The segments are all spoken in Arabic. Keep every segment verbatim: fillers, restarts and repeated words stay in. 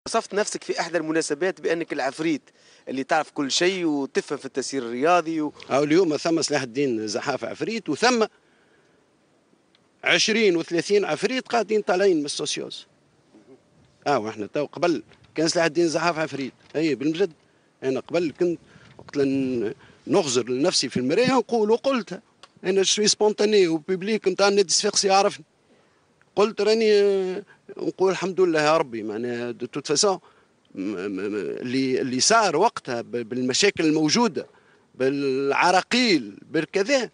وصفت نفسك في احدى المناسبات بانك العفريت اللي تعرف كل شيء وتفهم في التسيير الرياضي و... أو اليوم ثم سلاح الدين زحاف عفريت، وثم عشرين وثلاثين عفريت قاعدين طالعين من السوسيوس. اه واحنا تو قبل كان سلاح الدين زحاف عفريت، اي بالمجد. انا قبل كنت وقت نغزر لنفسي في المرايه نقول وقلتها، انا شوي سبونتاني وبيبليك نتاع النادي الصفاقسي يعرفني. قلت راني نقول الحمد لله يا ربي، معناها دو توت فاسون اللي اللي صار وقتها بالمشاكل الموجوده بالعراقيل بالكذا،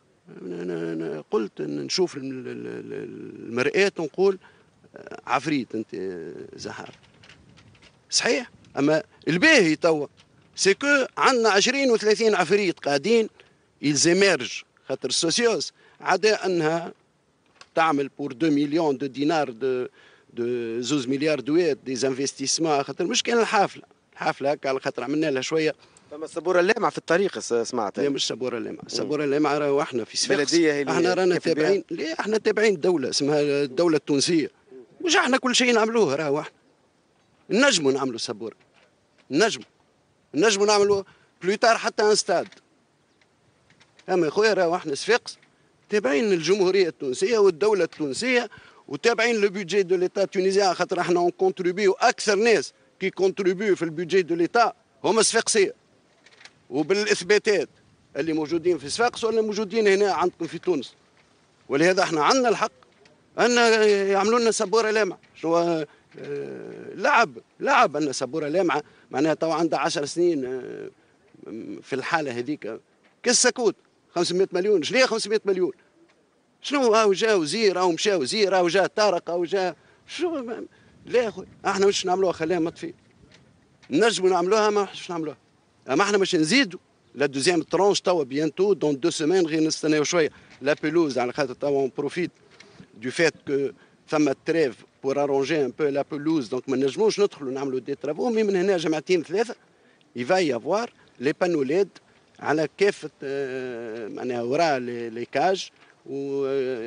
أنا قلت نشوف المرآة ونقول عفريت انت زهار صحيح. اما الباهي توا سيكو عندنا عشرين وثلاثين عفريت قاعدين يلزيميرج، خاطر السوسيوس عدا انها تعمل بور اثنين مليون دو دينار دو دو زوز مليار دوات دي زانفستيسمون، خاطر مش كان الحافله الحافله هكا على خاطر عملنا لها شويه. فما السبوره اللامعه في الطريق سمعت؟ لا مش سبوره اللامعه، السبوره اللامعه راهو احنا في صفاقس بلديه هي احنا رانا تابعين. لا احنا تابعين الدوله اسمها الدوله التونسيه، مش احنا كل شيء نعملوه راهو احنا نجموا نعملوا سبوره، نجموا نجموا نعملوا بلوتار حتى ان ستاد. اما يا خويا راهو احنا صفاقس تابعين الجمهوريه التونسيه والدوله التونسيه وتابعين لو بيدجي دو ليتا تونيزيان، خاطر احنا اون كونتريبيو اكثر ناس كي كونتريبيو في البيدجي دو ليتا هما صفاقسيه، وبالاثباتات اللي موجودين في صفاقس ولا موجودين هنا عندكم في تونس. ولهذا احنا عندنا الحق ان يعملوا لنا سبوره لامعه. شو آه لعب لعب ان سبوره لامعه معناها تو عندها عشر سنين آه في الحاله هذيك كالسكوت خمسمائة مليون. شنو خمسمائة مليون؟ شنو راهو جا وزير راهو مشى وزير راهو جا طارق راهو جا شو؟ لا يا خويا احنا مش نعملوها خليها مطفي، نجموا نعملوها ما مش نعملوها. اما احنا باش نزيدوا لا دوزيام ترونش توا بيانتو دون دو سيمين غير نستناو شويه لا بيلوز على خاطر توا اون بروفيت دو فات كو ثم تريف بور ارونجي ان بو لا بيلوز، دونك ما نجموش ندخلوا نعملوا دي ترافو. مي من هنا جمعتين ثلاثه يفاي يافوار لي بانو ليد على كافه معناها وراء لي كاج و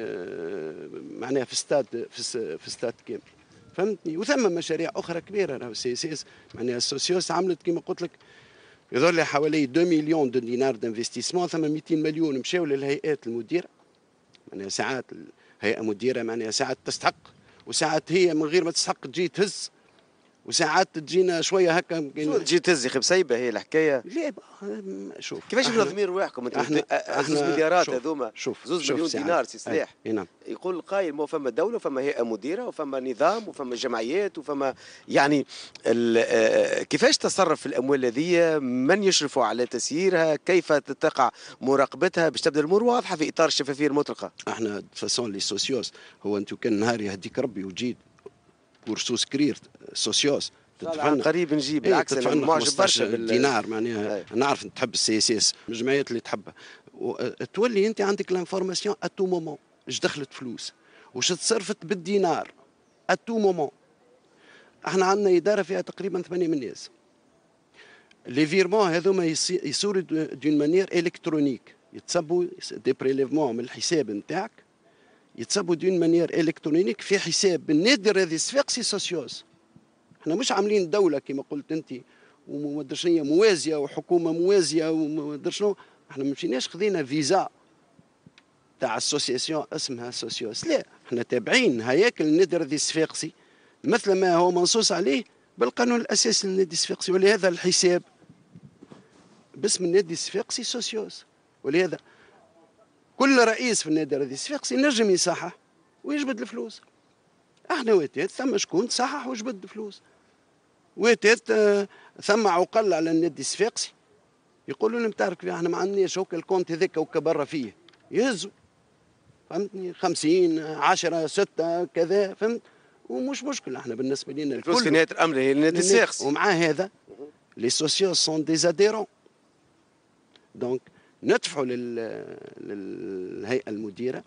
معناها في ستاد في ستاد كامل، فهمتني. وثم مشاريع اخرى كبيره راهو سي سي اس معناها السوسيوس عملت كما قلت لك يظهر لي حوالي اثنين مليون دو دينار دانفستيسمون، ثم مئتين مليون مشاو للهيئات المديره. معناها ساعات الهيئه مديره معناها ساعات تستحق وساعات هي من غير ما تستحق تجي تهز، وساعات تجينا شويه هكا شو تجي تهز يا اخي بسيبه هي الحكايه. لا شوف كيفاش منظمين رواحكم انتم؟ احنا زوز مليارات هذوما زوز مليون دينار سي سلاح. نعم. يقول القائل ما فما دوله وفما هيئه مديره وفما نظام وفما جمعيات وفما يعني كيفاش تصرف في الاموال هذه؟ من يشرفوا على تسييرها؟ كيف تقع مراقبتها باش تبدا الامور واضحه في اطار الشفافيه المطلقه؟ احنا فاسون لي سوسيوس هو انتم كان نهار يهديك ربي وجيت بور سوسكرير سوسيوس تدفعنا قريب نجيب بالعكس انا معجب برشا بالدينار معناها أي. انا عارف انت تحب السي اس اس الجمعيات اللي تحبها تولي انت عندك لانفورماسيون اتو مومون اش دخلت فلوس واش تصرفت بالدينار اتو مومون. احنا عندنا اداره فيها تقريبا ثمانية من الناس. لي فيرمون هذوما يصيروا دون مانيير الكترونيك، يتصبوا دي بريليفمون من الحساب نتاعك يتصبوا دون مانيير الكترونيك في حساب النادي الرياضي الصفاقسي سوسيوس. احنا مش عاملين دوله كما قلت انت وما شنو موازيه وحكومه موازيه وما شنو، احنا ما مشيناش خذينا فيزا تاع اسوسياسيون اسمها سوسيوس، لا احنا تابعين هياكل النادي الرياضي الصفاقسي مثل ما هو منصوص عليه بالقانون الاساسي للنادي الصفاقسي، ولهذا الحساب باسم النادي الصفاقسي سوسيوس. ولهذا كل رئيس في النادي الرياضي الصفاقسي نجم يصحح ويجبد الفلوس. احنا واتات ثم شكون صحح وجبد فلوس، واتات آه ثم عقل على النادي الصفاقسي يقولوا لهم تعرف احنا ما عندناش هوك الكونت هذاك وكبر فيه يهزوا، فهمتني، خمسين عشرة ستة كذا، فهمت، ومش مشكله احنا بالنسبه لنا الفلوس في نهايه الامر هي النادي الصفاقسي. ومع هذا لي سوسيوس سون دي زاديرون، دونك ندفعوا للهيئه المديره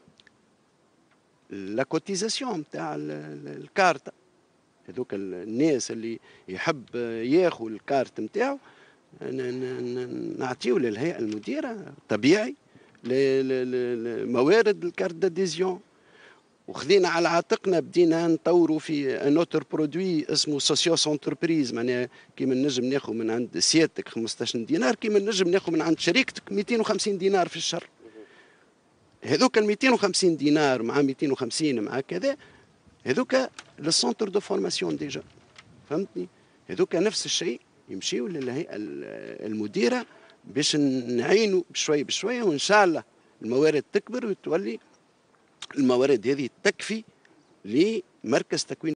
لا كوتيزاسيون تاع الكارت. هذوك الناس اللي يحب ياخذ الكارت نتاعو نعطيو للهيئه المديره طبيعي موارد الكارت داديزيون، وخذينا على عاتقنا بدينا نطوروا في انوتر برودوي اسمه سوسيوس انتربريز، معناها كيما نجم ناخذ من عند سيادتك خمسطاش دينار، كيما نجم ناخذ من عند شريكتك مئتين وخمسين دينار في الشهر. هذوك ال مئتين وخمسين دينار مع مئتين وخمسين مع كذا، هذوك للسونتر دو فورماسيون ديجا، فهمتني؟ هذوك نفس الشيء يمشيوا للهيئه المديره باش نعينوا بشوي بشويه، وان شاء الله الموارد تكبر وتولي الموارد هذه تكفي لمركز تكوين